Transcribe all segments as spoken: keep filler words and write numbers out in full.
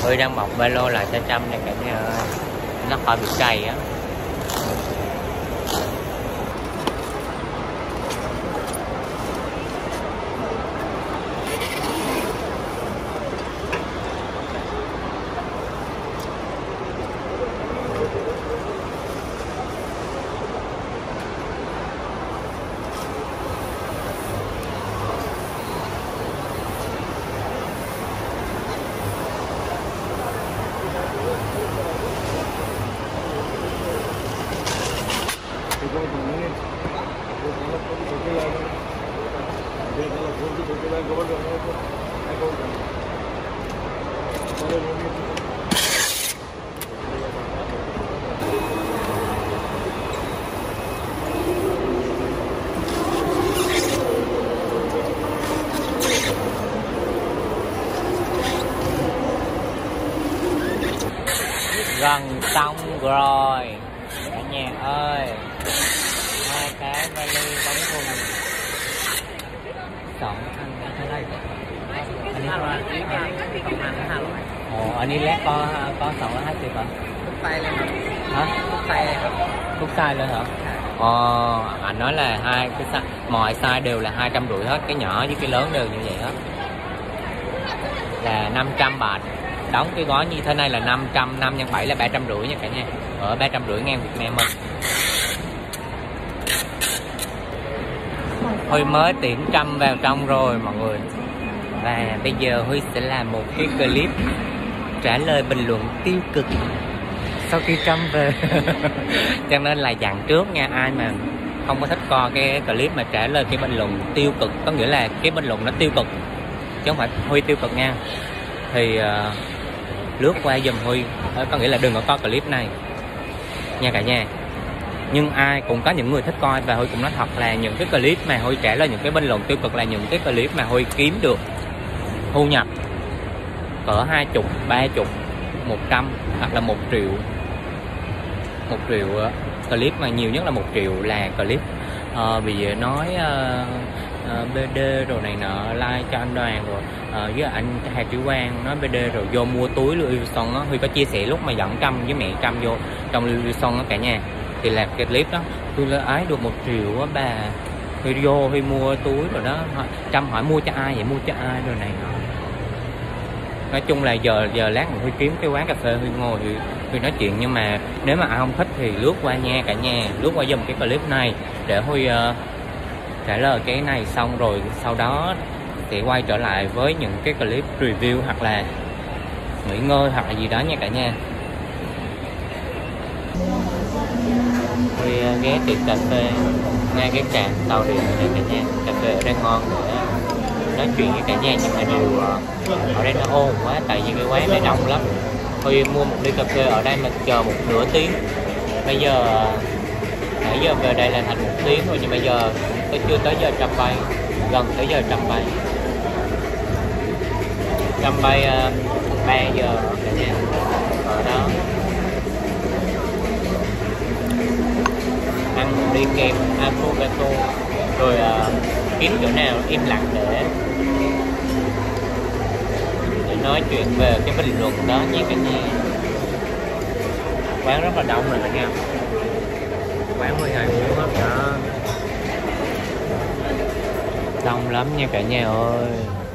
Huy đang bọc ba lô lại cho Trâm này cả nhà ơi, nó khỏi bị cày á. Gần xong rồi cả nhà ơi, hai cái vali bóng thùng sọn ăn ở đây. Ồ, anh đi lát có có sọn ở hai mươi hả? Cúc tay lên hả? Cúc tay lên hả? Cúc tay lên hả? Ồ, anh nói là hai cái size, mọi size đều là hai trăm rưỡi hết, cái nhỏ với cái lớn đều như vậy hết, là năm trăm baht. Đóng cái gói như thế này là năm trăm, năm nhân bảy là ba trăm rưỡi nha cả nhà, ở ba trăm rưỡi ngang Việt Nam mình. Huy mới tiễn Trâm vào trong rồi mọi người, và bây giờ Huy sẽ làm một cái clip trả lời bình luận tiêu cực sau khi Trâm về. Cho nên là dặn trước nha, ai mà không có thích coi cái clip mà trả lời cái bình luận tiêu cực, có nghĩa là cái bình luận nó tiêu cực chứ không phải Huy tiêu cực nha, thì uh, lướt qua giùm Huy, có nghĩa là đừng có coi clip này nha cả nhà. Nhưng ai cũng có những người thích coi, và Huy cũng nói thật là những cái clip mà Huy trả lời những cái bình luận tiêu cực là những cái clip mà Huy kiếm được thu nhập cỡ hai chục, ba chục, một trăm hoặc là một triệu. Một triệu clip mà nhiều nhất là một triệu là clip uh, vì nói uh, uh, bê đê rồi này nọ, like cho anh Đoàn rồi uh, với anh Hà Trí Quang nói bê đê rồi vô mua túi Louis Vuitton á. Huy có chia sẻ lúc mà dẫn Trâm với mẹ Trâm vô trong Louis Vuitton á cả nhà, thì làm cái clip đó tôi lấy ái được một triệu á bà. Huy vô Huy mua túi rồi đó, Trâm hỏi mua cho ai vậy, mua cho ai rồi này nọ. Nói chung là giờ giờ lát mình Huy kiếm cái quán cà phê Huy ngồi Huy, Huy nói chuyện, nhưng mà nếu mà ai không thích thì lướt qua nha cả nhà, lướt qua dùm cái clip này để Huy uh, trả lời cái này xong rồi sau đó sẽ quay trở lại với những cái clip review hoặc là nghỉ ngơi hoặc là gì đó nha cả nhà. Huy uh, ghé tiệm cà phê ngay cái trạm tàu điện này cả nhà, cà phê ở đây ngon để nói chuyện với cả nhà, nhưng mà điều uh, ở đây nó ồn quá, tại vì cái quán này đông lắm. Huy mua một ly cà phê ở đây mà chờ một nửa tiếng, bây giờ nãy giờ về đây là thành một tiếng rồi, nhưng bây giờ tôi chưa tới giờ Trâm bay, gần tới giờ Trâm bay. Trâm bay uh, ba giờ cả nhà ở đó. Ăn đi kem avocado rồi uh, kiếm chỗ nào im lặng để để nói chuyện về cái bình luận đó nha cả nhà. Quán rất là đông rồi cả nhà, quán mười hai muốn hết đó, đông lắm nha cả nhà ơi.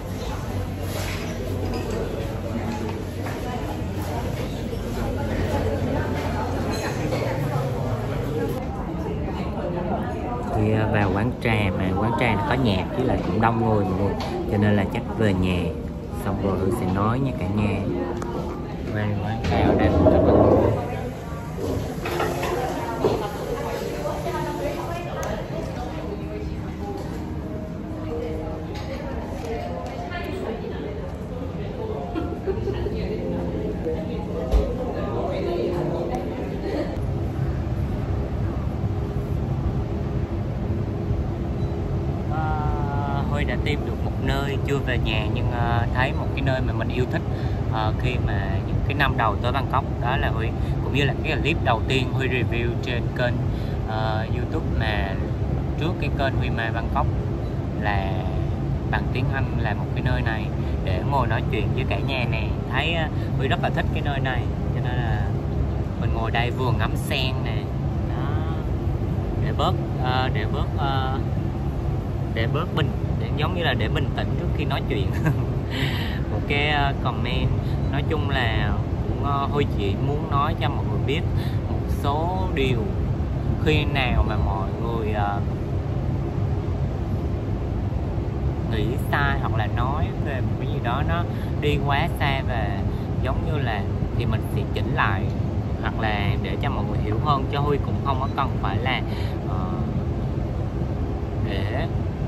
Thì vào quán trà mà quán trà nó có nhạc với lại cũng đông người mọi người, cho nên là chắc về nhà xong rồi tôi sẽ nói nha cả nhà. Về quán trà ở đây cũng rất là ngon. Huy đã tìm được một nơi chưa về nhà, nhưng uh, thấy một cái nơi mà mình yêu thích uh, khi mà những cái năm đầu tới Bangkok. Đó là Huy, cũng như là cái clip đầu tiên Huy review trên kênh uh, YouTube mà trước cái kênh Huy My Bangkok, là bằng tiếng Anh là một cái nơi này để ngồi nói chuyện với cả nhà nè. Thấy Huy rất là thích cái nơi này, cho nên là mình ngồi đây vừa ngắm sen nè đó, để bớt uh, để bớt uh, để bớt bình, để giống như là để bình tĩnh trước khi nói chuyện. Một cái uh, comment nói chung là cũng uh, Huy chỉ muốn nói cho mọi người biết một số điều. Khi nào mà mọi người uh, nghĩ sai hoặc là nói về một cái gì đó nó đi quá xa và giống như là thì mình sẽ chỉnh lại, hoặc là để cho mọi người hiểu hơn, cho Huy cũng không có cần phải là uh, để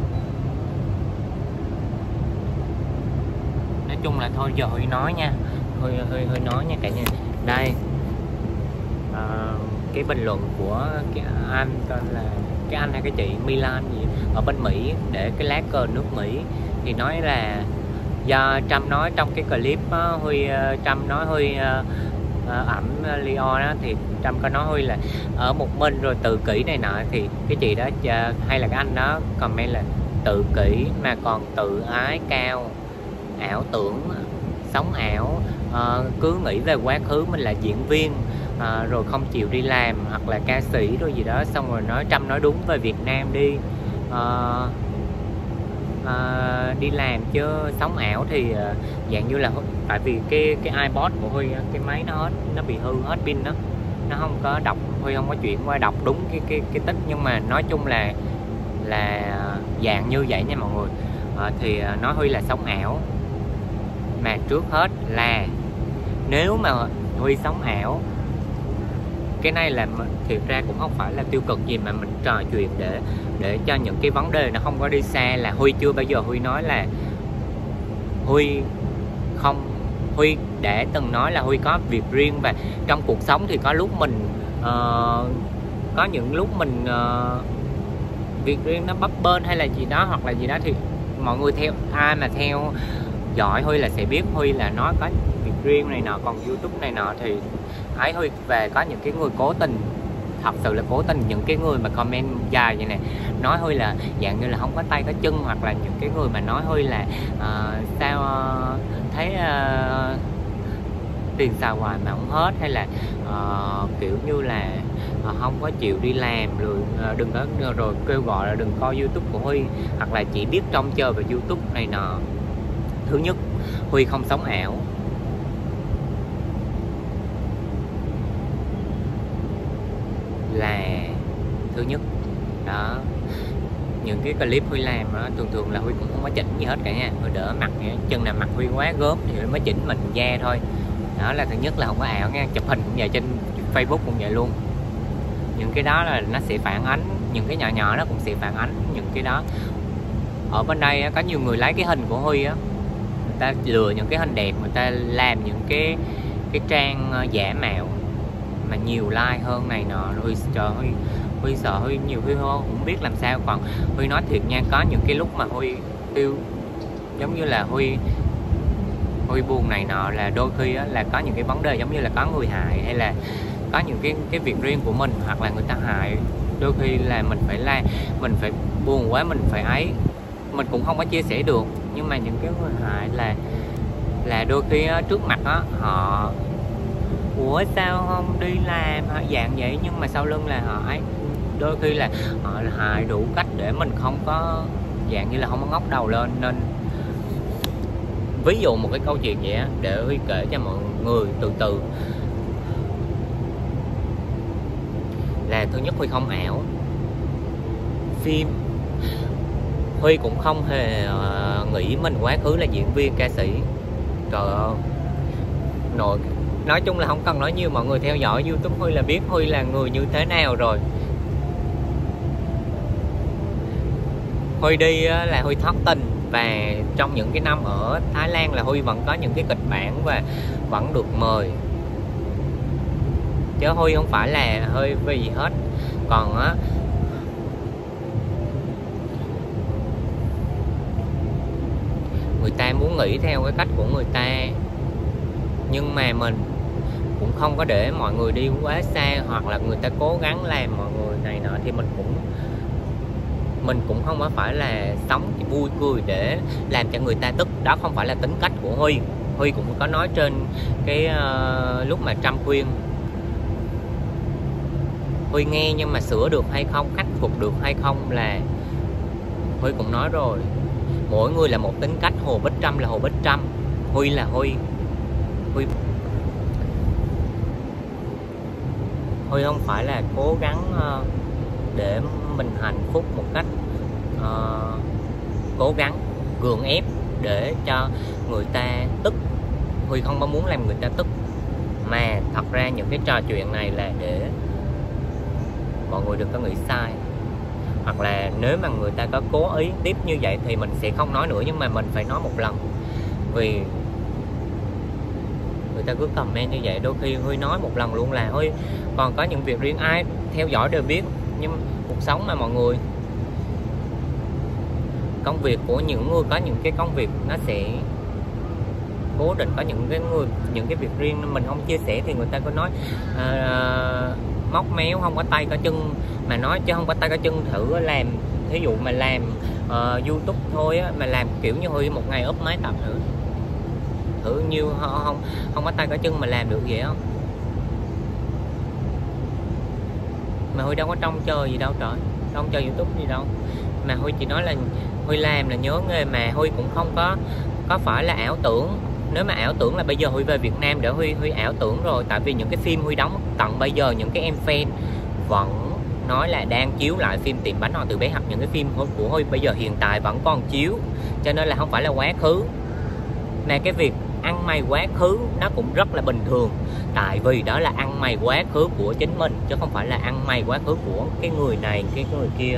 nói chung là thôi giờ Huy nói nha, Huy Huy Huy nói nha cả nhà. Đây uh, cái bình luận của cái anh tên là cái anh hay cái chị Milan gì ở bên Mỹ để cái lá cờ nước Mỹ, thì nói là do Trump nói trong cái clip đó, Huy Trump nói Huy uh, ẩm Leo đó, thì Trump có nói Huy là ở một mình rồi tự kỷ này nọ, thì cái chị đó uh, hay là cái anh đó comment là tự kỷ mà còn tự ái cao, ảo tưởng, sống ảo, uh, cứ nghĩ về quá khứ mình là diễn viên, À, rồi không chịu đi làm hoặc là ca sĩ rồi gì đó, xong rồi nói Trump nói đúng về Việt Nam đi, à, à, đi làm chứ sống ảo thì à, dạng như là tại vì cái cái iPod của Huy, cái máy nó hết, nó bị hư hết pin đó, nó không có đọc, Huy không có chuyển qua đọc đúng cái cái cái tích, nhưng mà nói chung là là dạng như vậy nha mọi người. À, thì nói Huy là sống ảo, mà trước hết là nếu mà Huy sống ảo, cái này là thiệt ra cũng không phải là tiêu cực gì, mà mình trò chuyện để để cho những cái vấn đề nó không có đi xa. Là Huy chưa bao giờ Huy nói là Huy không Huy đã từng nói là Huy có việc riêng, và trong cuộc sống thì có lúc mình uh, có những lúc mình uh, việc riêng nó bấp bênh hay là gì đó hoặc là gì đó, thì mọi người theo ai mà theo dõi Huy là sẽ biết Huy là nói có việc riêng này nọ. Còn YouTube này nọ thì ấy Huy về có những cái người cố tình, thật sự là cố tình, những cái người mà comment dài vậy nè, nói Huy là dạng như là không có tay có chân, hoặc là những cái người mà nói Huy là uh, sao uh, thấy uh, tiền xài hoài mà không hết, hay là uh, kiểu như là uh, không có chịu đi làm rồi uh, đừng có rồi kêu gọi là đừng coi YouTube của Huy, hoặc là chỉ biết trông chờ về YouTube này nọ. Thứ nhất, Huy không sống ảo. Là thứ nhất đó, những cái clip Huy làm đó, thường thường là Huy cũng không có chỉnh gì hết cả nha, Huy đỡ mặt nha, chừng nào mặt Huy quá gớm thì mới chỉnh mình da thôi. Đó là thứ nhất, là không có ảo nha. Chụp hình cũng vậy, trên Facebook cũng vậy luôn. Những cái đó là nó sẽ phản ánh, những cái nhỏ nhỏ nó cũng sẽ phản ánh những cái đó. Ở bên đây có nhiều người lấy cái hình của Huy á, người ta lừa những cái hình đẹp, người ta làm những cái cái trang giả mạo mà nhiều like hơn này nọ, rồi trời Huy Huy sợ Huy nhiều Huy không biết làm sao. Còn Huy nói thiệt nha, có những cái lúc mà Huy tiêu giống như là Huy Huy buồn này nọ, là đôi khi á, là có những cái vấn đề giống như là có người hại, hay là có những cái cái việc riêng của mình, hoặc là người ta hại, đôi khi là mình phải la, mình phải buồn quá, mình phải ấy, mình cũng không có chia sẻ được. Nhưng mà những cái người hại là là đôi khi á, trước mặt á, họ ủa sao không đi làm họ dạng vậy, nhưng mà sau lưng là họ ấy, đôi khi là họ hại đủ cách để mình không có dạng như là không có ngóc đầu lên. Nên ví dụ một cái câu chuyện vậy á, để Huy kể cho mọi người từ từ. Là thứ nhất, Huy không ảo. Phim Huy cũng không hề uh, nghĩ mình quá khứ là diễn viên ca sĩ. Trời ơi, nội nói chung là không cần nói nhiều, mọi người theo dõi YouTube Huy là biết Huy là người như thế nào rồi. Huy đi là Huy thất tình, và trong những cái năm ở Thái Lan là Huy vẫn có những cái kịch bản và vẫn được mời, chứ Huy không phải là hơi vì gì hết. Còn á, người ta muốn nghĩ theo cái cách của người ta, nhưng mà mình cũng không có để mọi người đi quá xa, hoặc là người ta cố gắng làm mọi người này nọ, thì mình cũng mình cũng không phải là sống chỉ vui cười để làm cho người ta tức. Đó không phải là tính cách của Huy. Huy cũng có nói trên cái uh, lúc mà Trump khuyên, Huy nghe nhưng mà sửa được hay không, khắc phục được hay không là Huy cũng nói rồi. Mỗi người là một tính cách. Hồ Bích Trâm là Hồ Bích Trâm, Huy là Huy. Huy Huy không phải là cố gắng uh, để mình hạnh phúc một cách uh, cố gắng gượng ép để cho người ta tức. Huy không có muốn làm người ta tức, mà thật ra những cái trò chuyện này là để mọi người đừng có nghĩ sai. Hoặc là nếu mà người ta có cố ý tiếp như vậy thì mình sẽ không nói nữa, nhưng mà mình phải nói một lần. Vì người ta cứ comment như vậy, đôi khi Huy nói một lần luôn là Huy còn có những việc riêng, ai theo dõi đều biết. Nhưng cuộc sống mà mọi người, công việc của những người có những cái công việc nó sẽ cố định, có những cái người những cái việc riêng mình không chia sẻ thì người ta có nói uh, móc méo, không có tay có chân. Mà nói chứ không có tay có chân, thử làm, thí dụ mà làm uh, YouTube thôi á, mà làm kiểu như Huy một ngày up mấy tập thử thử như không không có tay có chân mà làm được vậy không? Mà Huy đâu có trông chờ gì đâu trời, trông chờ YouTube gì đâu. Mà Huy chỉ nói là Huy làm là nhớ nghề, mà Huy cũng không có có phải là ảo tưởng. Nếu mà ảo tưởng là bây giờ Huy về Việt Nam để Huy Huy ảo tưởng rồi. Tại vì những cái phim Huy đóng tận bây giờ, những cái em fan vẫn nói là đang chiếu lại phim Tìm Bánh Họ Từ Bé, hoặc những cái phim của Huy bây giờ hiện tại vẫn còn chiếu. Cho nên là không phải là quá khứ. Mà cái việc ăn mày quá khứ nó cũng rất là bình thường. Tại vì đó là ăn mày quá khứ của chính mình, chứ không phải là ăn mày quá khứ của cái người này, cái người kia.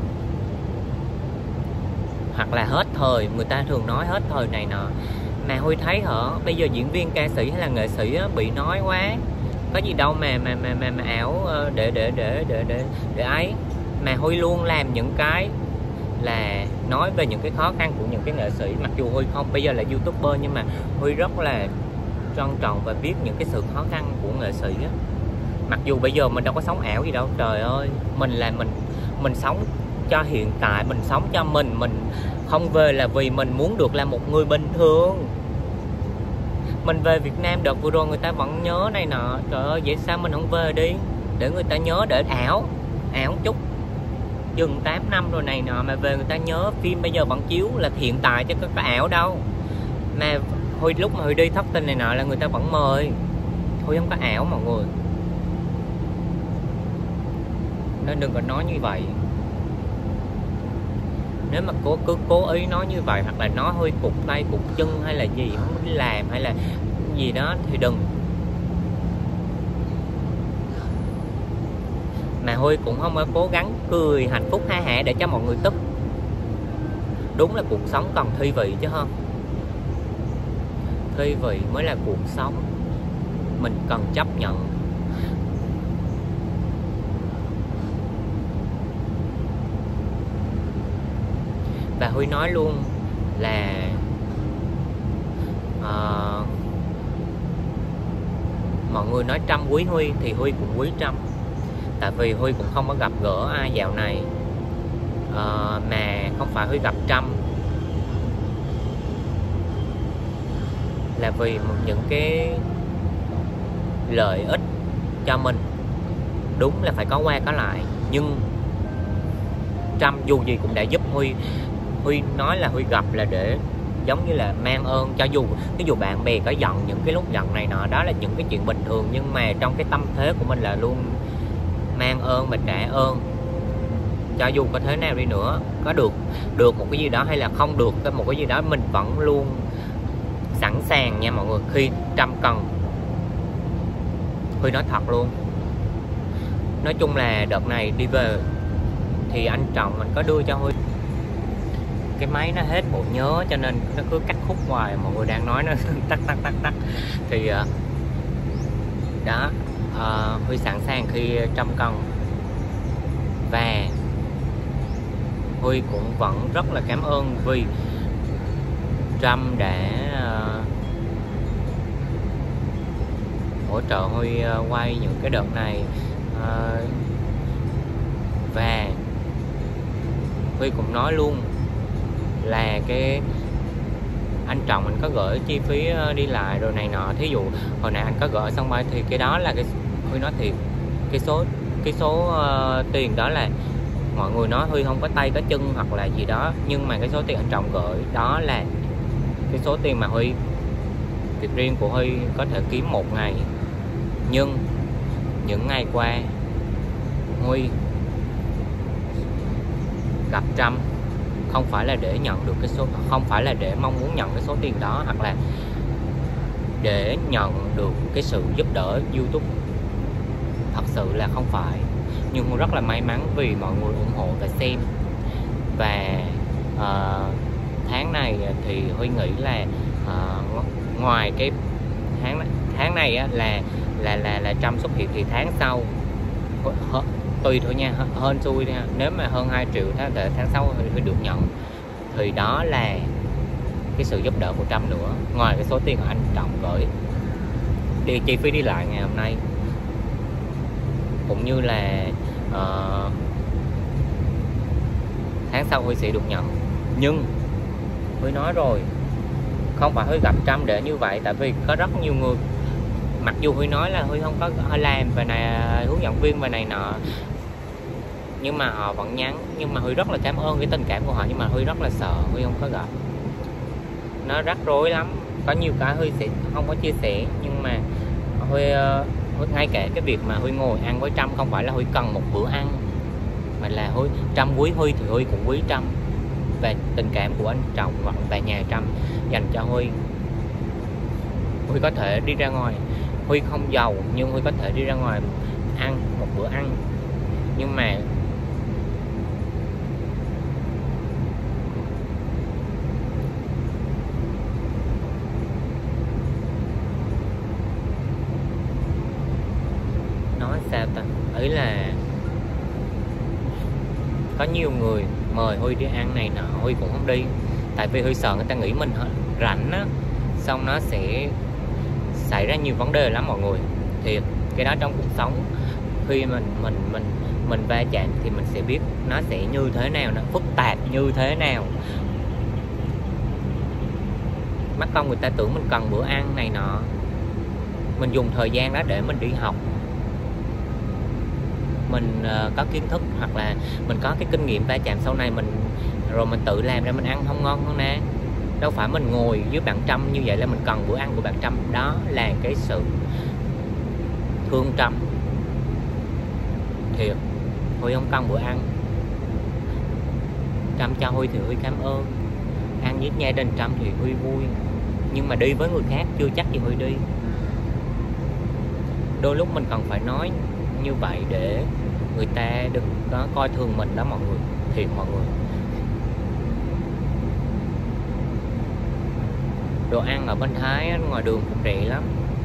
Hoặc là hết thời, người ta thường nói hết thời này nọ. Mà Huy thấy hả, bây giờ diễn viên ca sĩ hay là nghệ sĩ á, bị nói quá. Có gì đâu mà mà mà mà, mà ảo để để để để để để ấy. Mà Huy luôn làm những cái là nói về những cái khó khăn của những cái nghệ sĩ. Mặc dù Huy không bây giờ là YouTuber, nhưng mà Huy rất là trân trọng và biết những cái sự khó khăn của nghệ sĩ á. Mặc dù bây giờ mình đâu có sống ảo gì đâu, trời ơi. Mình là mình mình sống cho hiện tại, mình sống cho mình. Mình không về là vì mình muốn được là một người bình thường. Mình về Việt Nam đợt vừa rồi người ta vẫn nhớ này nọ. Trời ơi, vậy sao mình không về đi, để người ta nhớ, để ảo ảo chút. Chừng tám năm rồi này nọ mà về người ta nhớ. Phim bây giờ vẫn chiếu là hiện tại chứ có, có ảo đâu. Mà Huy lúc mà Huy đi thất tình này nọ là người ta vẫn mời. Huy không có ảo mọi người, nên đừng có nói như vậy. Nếu mà cố cứ cố ý nói như vậy, hoặc là nói hơi cục tay cục chân hay là gì không đi làm hay là gì đó thì đừng. Mà Huy cũng không có cố gắng cười hạnh phúc ha hả để cho mọi người tức. Đúng là cuộc sống cần thi vị chứ không? Thi vị mới là cuộc sống. Mình cần chấp nhận. Và Huy nói luôn là uh, mọi người nói Trâm quý Huy thì Huy cũng quý Trâm. Tại vì Huy cũng không có gặp gỡ ai dạo này uh, mà không phải Huy gặp Trâm là vì những cái lợi ích cho mình. Đúng là phải có qua có lại, nhưng Trâm dù gì cũng đã giúp Huy. Huy nói là Huy gặp là để giống như là mang ơn. Cho dù ví dụ bạn bè có giận, những cái lúc giận này nọ, đó là những cái chuyện bình thường, nhưng mà trong cái tâm thế của mình là luôn mang ơn và trả ơn. Cho dù có thế nào đi nữa, có được được một cái gì đó hay là không được một cái gì đó, mình vẫn luôn sẵn sàng nha mọi người. Khi Trâm cần, Huy nói thật luôn. Nói chung là đợt này đi về thì anh Trọng mình có đưa cho Huy cái máy nó hết bộ nhớ, cho nên nó cứ cắt khúc hoài. Mọi người đang nói nó tắt tắt tắt tắt thì đó, uh, Huy sẵn sàng khi Trâm cần. Và Huy cũng vẫn rất là cảm ơn vì Trâm đã uh, hỗ trợ Huy uh, quay những cái đợt này. uh, Và Huy cũng nói luôn là cái anh Trọng anh có gửi chi phí đi lại rồi này nọ. Thí dụ hồi nãy anh có gửi sân bay thì cái đó là cái Huy nói thiệt, cái số cái số uh, tiền đó là mọi người nói Huy không có tay có chân hoặc là gì đó, nhưng mà cái số tiền anh Trọng gửi đó là cái số tiền mà Huy, việc riêng của Huy có thể kiếm một ngày. Nhưng những ngày qua Huy gặp Trâm không phải là để nhận được cái số, không phải là để mong muốn nhận cái số tiền đó, hoặc là để nhận được cái sự giúp đỡ YouTube, thật sự là không phải. Nhưng Huy rất là may mắn vì mọi người ủng hộ và xem. Và uh, tháng này thì Huy nghĩ là uh, ngoài cái tháng tháng này á, là là là là Trâm xuất hiện thì tháng sau tùy thôi nha, hơn xui nha. Nếu mà hơn hai triệu tháng để tháng sau Huy được nhận thì đó là cái sự giúp đỡ của Trâm nữa, ngoài cái số tiền của anh Trọng gửi đi chi phí đi lại ngày hôm nay, cũng như là uh, tháng sau Huy sẽ được nhận. Nhưng Huy nói rồi, không phải Huy gặp Trâm để như vậy, tại vì có rất nhiều người, mặc dù Huy nói là Huy không có làm về này, hướng dẫn viên về này nọ, nhưng mà họ vẫn nhắn. Nhưng mà Huy rất là cảm ơn cái tình cảm của họ, nhưng mà Huy rất là sợ Huy không có gặp. Nó rắc rối lắm, có nhiều cái Huy sẽ không có chia sẻ. Nhưng mà Huy, Huy ngay cả cái việc mà Huy ngồi ăn với Trâm không phải là Huy cần một bữa ăn, mà là Huy, Trâm quý Huy thì Huy cũng quý Trâm. Và tình cảm của anh Trọng và nhà Trâm dành cho Huy, Huy có thể đi ra ngoài, Huy không giàu nhưng Huy có thể đi ra ngoài ăn một bữa ăn. Nhưng mà nói sao ta, ấy là có nhiều người mời Huy đi ăn này nọ, Huy cũng không đi, tại vì Huy sợ người ta nghĩ mình rảnh á, xong nó sẽ xảy ra nhiều vấn đề lắm mọi người. Thì cái đó trong cuộc sống, khi mình mình mình mình va chạm thì mình sẽ biết nó sẽ như thế nào, nó phức tạp như thế nào. Mắc công người ta tưởng mình cần bữa ăn này nọ, mình dùng thời gian đó để mình đi học, mình uh, có kiến thức, hoặc là mình có cái kinh nghiệm va chạm sau này mình rồi mình tự làm ra mình ăn không ngon hơn nè. Đâu phải mình ngồi với bạn Trâm như vậy là mình cần bữa ăn của bạn Trâm. Đó là cái sự thương Trâm. Thiệt, Huy không cần bữa ăn, Trâm cho Huy thì Huy cảm ơn. Ăn với gia đình Trâm thì Huy vui, nhưng mà đi với người khác chưa chắc gì Huy đi. Đôi lúc mình cần phải nói như vậy để người ta đừng có coi thường mình đó mọi người. Thiệt mọi người, đồ ăn ở bên Thái ngoài đường cũng rẻ lắm,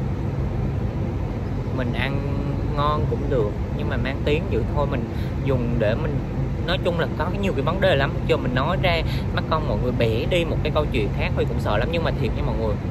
mình ăn ngon cũng được, nhưng mà mang tiếng dữ thôi. Mình dùng để mình, nói chung là có nhiều cái vấn đề lắm, cho mình nói ra mắc công mọi người bẻ đi một cái câu chuyện khác Huy cũng sợ lắm. Nhưng mà thiệt nha mọi người,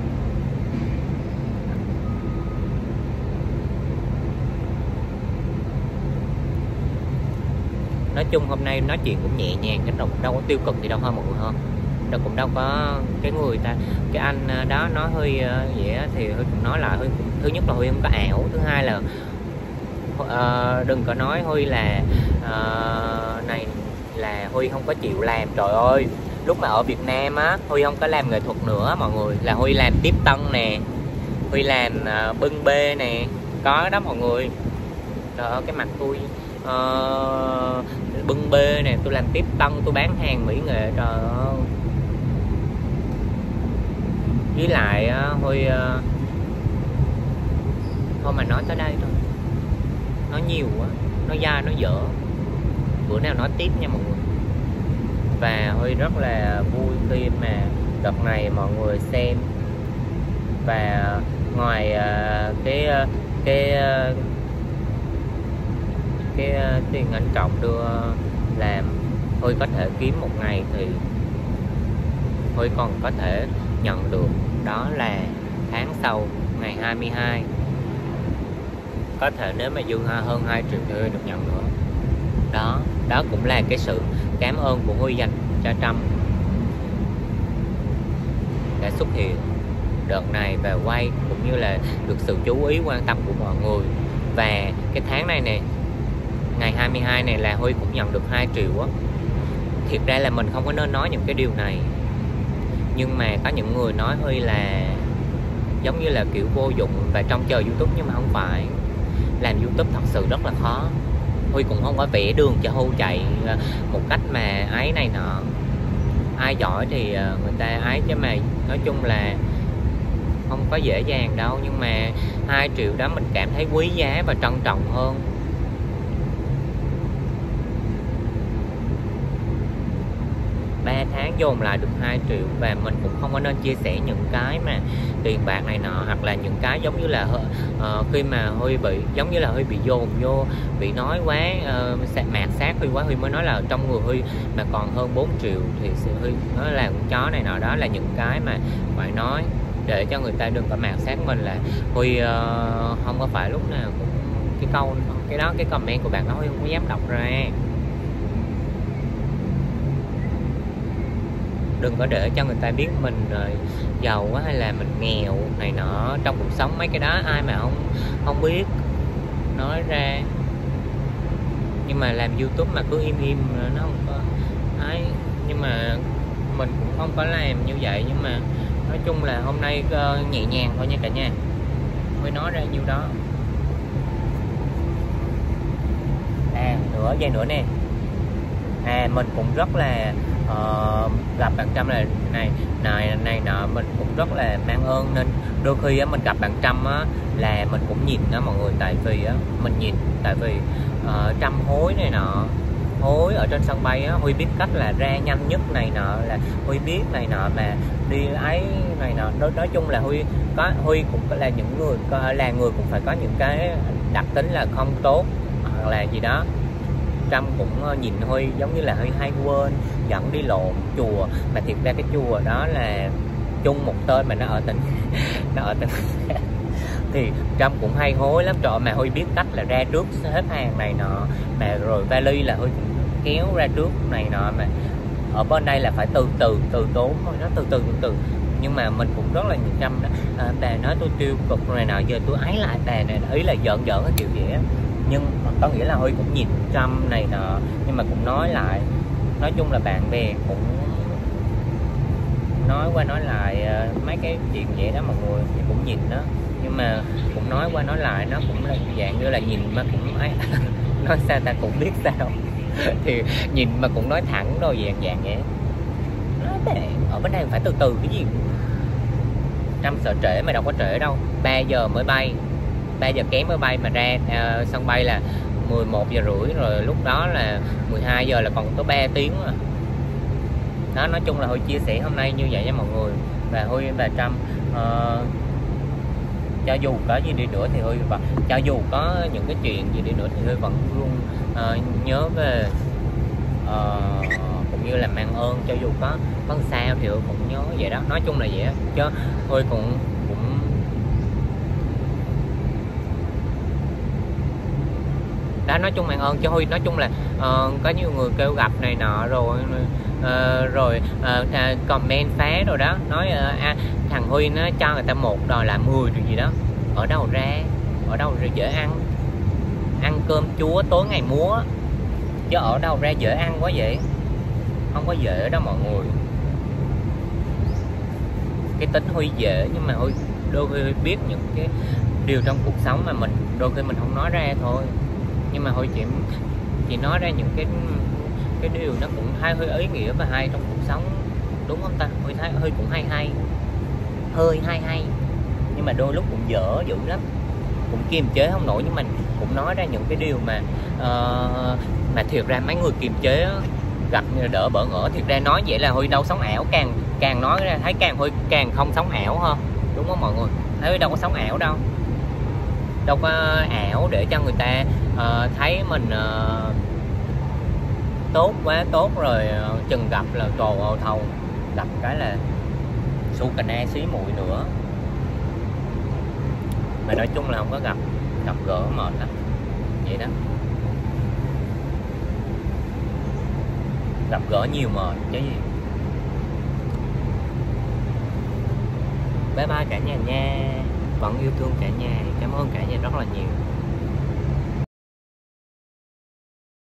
nói chung hôm nay nói chuyện cũng nhẹ nhàng, cái đâu đâu có tiêu cực gì đâu ha mọi người ha. Đâu cũng đâu có cái người ta, cái anh đó nói Huy vậy á, thì Huy cũng nói lại Huy, thứ nhất là Huy không có ảo, thứ hai là uh, đừng có nói Huy là uh, này là Huy không có chịu làm. Trời ơi, lúc mà ở Việt Nam á, Huy không có làm nghệ thuật nữa mọi người, là Huy làm tiếp tân nè, Huy làm uh, bưng bê nè, có đó mọi người. Trời ơi, cái mặt tôi uh, bưng bê nè, tôi làm tiếp tân, tôi bán hàng mỹ nghệ. Trời ơi, với lại uh, Huy uh, thôi mà nói tới đây thôi, nói nhiều quá, nói dai nói dở, bữa nào nói tiếp nha mọi người. Và Huy rất là vui khi mà đợt này mọi người xem. Và ngoài uh, cái uh, cái uh, cái uh, tiền anh Trọng đưa làm, Huy có thể kiếm một ngày thì Huy còn có thể nhận được, đó là tháng sau ngày hai mươi hai, có thể nếu mà dư hơn hai triệu thì Huy được nhận nữa. Đó, đó cũng là cái sự cảm ơn của Huy dành cho Trâm đã xuất hiện đợt này và quay, cũng như là được sự chú ý quan tâm của mọi người. Và cái tháng này nè, ngày hai mươi hai này là Huy cũng nhận được hai triệu á. Thiệt ra là mình không có nên nói những cái điều này, nhưng mà có những người nói Huy là giống như là kiểu vô dụng và trông chờ YouTube, nhưng mà không phải. Làm YouTube thật sự rất là khó. Huy cũng không có vẽ đường cho Huy chạy một cách mà ấy này nọ. Ai giỏi thì người ta ấy, chứ mà nói chung là không có dễ dàng đâu. Nhưng mà hai triệu đó mình cảm thấy quý giá và trân trọng hơn. ba tháng dồn lại được hai triệu, và mình cũng không có nên chia sẻ những cái mà tiền bạc này nọ, hoặc là những cái giống như là uh, khi mà Huy bị giống như là Huy bị dồn vô, bị nói quá, uh, mạt sát Huy quá, Huy mới nói là trong người Huy mà còn hơn bốn triệu thì Huy nói là con chó này nọ. Đó là những cái mà phải nói để cho người ta đừng có mạt sát mình, là Huy uh, không có phải lúc nào cũng cái câu cái đó, cái comment của bạn đó Huy không có dám đọc ra. Đừng có để cho người ta biết mình giàu quá hay là mình nghèo này nọ trong cuộc sống. Mấy cái đó ai mà không không biết nói ra. Nhưng mà làm YouTube mà cứ im im nó không có ấy. Nhưng mà mình cũng không có làm như vậy. Nhưng mà nói chung là hôm nay nhẹ nhàng thôi nha cả nhà, mới nói ra nhiêu đó. À nữa dây nữa nè, à mình cũng rất là uh, gặp bạn Trâm là này này này nọ, mình cũng rất là mang ơn. Nên đôi khi á, mình gặp bạn Trâm á, là mình cũng nhìn đó mọi người. Tại vì á, mình nhìn tại vì uh, Trâm hối này nọ, hối ở trên sân bay á, Huy biết cách là ra nhanh nhất này nọ, là Huy biết này nọ mà đi ấy này nọ. Nói, nói chung là Huy có Huy cũng là những người là người cũng phải có những cái đặc tính là không tốt hoặc là gì đó. Trâm cũng nhìn Huy giống như là Huy hay quên, dẫn đi lộn chùa, mà thiệt ra cái chùa đó là chung một tên mà nó ở tỉnh nó ở tỉnh thì Trâm cũng hay hối lắm trời. Mà Huy biết cách là ra trước xếp hàng này nọ, mà rồi vali là Huy cũng kéo ra trước này nọ. Mà ở bên đây là phải từ từ từ tốn thôi, nó từ từ từ từ. Nhưng mà mình cũng rất là nhìn Trâm đó, à, bà nói tôi tiêu cực này nào, giờ tôi ấy lại bà này, ý là giỡn giỡn cái kiểu vậy á. Nhưng có nghĩa là Huy cũng nhìn Trâm này nọ, nhưng mà cũng nói lại. Nói chung là bạn bè cũng nói qua nói lại mấy cái chuyện vậy đó mọi người, thì cũng nhìn đó. Nhưng mà cũng nói qua nói lại, nó cũng là dạng như là nhìn mà cũng ấy nói sao ta cũng biết sao thì nhìn mà cũng nói thẳng rồi dạng dạng vậy. Nói ở bên đây phải từ từ cái gì. Trâm sợ trễ mà đâu có trễ đâu, ba giờ mới bay, ba giờ kém mới bay, mà ra uh, sân bay là mười một giờ rưỡi rồi, lúc đó là mười hai giờ là còn có ba tiếng mà. Đó, nói chung là Huy chia sẻ hôm nay như vậy nha mọi người. Và Huy và Trâm uh, cho dù có gì đi nữa thì Huy và cho dù có những cái chuyện gì đi nữa thì Huy vẫn luôn uh, nhớ về uh, cũng như là mang ơn. Cho dù có có sao thì Huy cũng nhớ vậy đó. Nói chung là vậy đó. Chứ Huy cũng cũng đó, nói chung mang ơn cho Huy. Nói chung là uh, có nhiều người kêu gặp này nọ rồi uh, rồi uh, comment phá rồi đó, nói uh, à, thằng Huy nó cho người ta một đòi là mười rồi gì đó. Ở đâu ra, ở đâu ra dễ ăn, ăn cơm chúa tối ngày múa, chứ ở đâu ra dễ ăn quá vậy. Không có dễ đó mọi người. Cái tính Huy dễ, nhưng mà Huy đôi khi Huy biết những cái điều trong cuộc sống mà mình đôi khi mình không nói ra thôi. Nhưng mà Huy chỉ chỉ nói ra những cái cái điều nó cũng hay, hơi ý nghĩa và hay trong cuộc sống, đúng không ta? Huy thấy Huy cũng hay hay, hơi hay hay, nhưng mà đôi lúc cũng dở dữ lắm, cũng kiềm chế không nổi. Nhưng mình cũng nói ra những cái điều mà uh, mà thiệt ra mấy người kiềm chế gặp đỡ bỡ ngỡ. Thiệt ra nói vậy là Huy đâu sống ảo, càng càng nói ra thấy càng Huy càng không sống ảo ha, đúng không mọi người? Thấy Huy đâu có sống ảo đâu, đâu có ảo để cho người ta uh, thấy mình uh, tốt quá tốt rồi uh, chừng gặp là trồ ồ thầu, gặp cái là su cà na xí muội nữa. Mà nói chung là không có gặp gặp gỡ mệt lắm vậy đó. gặp gỡ nhiều mệt chứ gì. Bye bye cả nhà nha, vẫn yêu thương cả nhà, cảm ơn cả nhà rất là nhiều.